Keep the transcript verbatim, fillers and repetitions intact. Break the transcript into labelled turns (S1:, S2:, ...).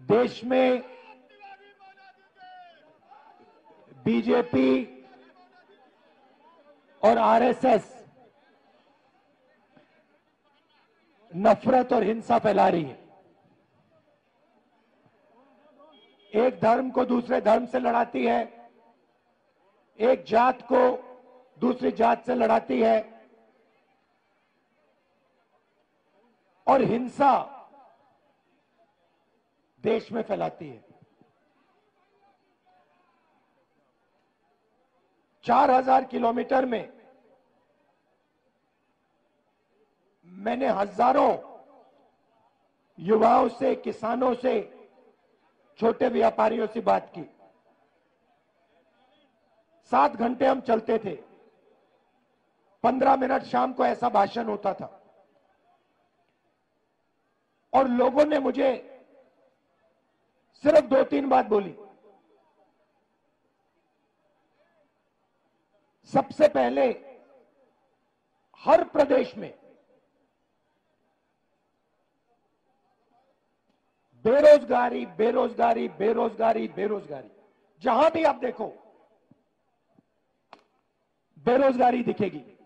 S1: देश में बीजेपी और आरएसएस नफरत और हिंसा फैला रही है। एक धर्म को दूसरे धर्म से लड़ाती है, एक जात को दूसरी जात से लड़ाती है और हिंसा देश में फैलाती है। चार हजार किलोमीटर में मैंने हजारों युवाओं से, किसानों से, छोटे व्यापारियों से बात की। सात घंटे हम चलते थे, पंद्रह मिनट शाम को ऐसा भाषण होता था और लोगों ने मुझे सिर्फ दो तीन बात बोली। सबसे पहले, हर प्रदेश में बेरोजगारी बेरोजगारी बेरोजगारी बेरोजगारी, जहां भी आप देखो बेरोजगारी दिखेगी।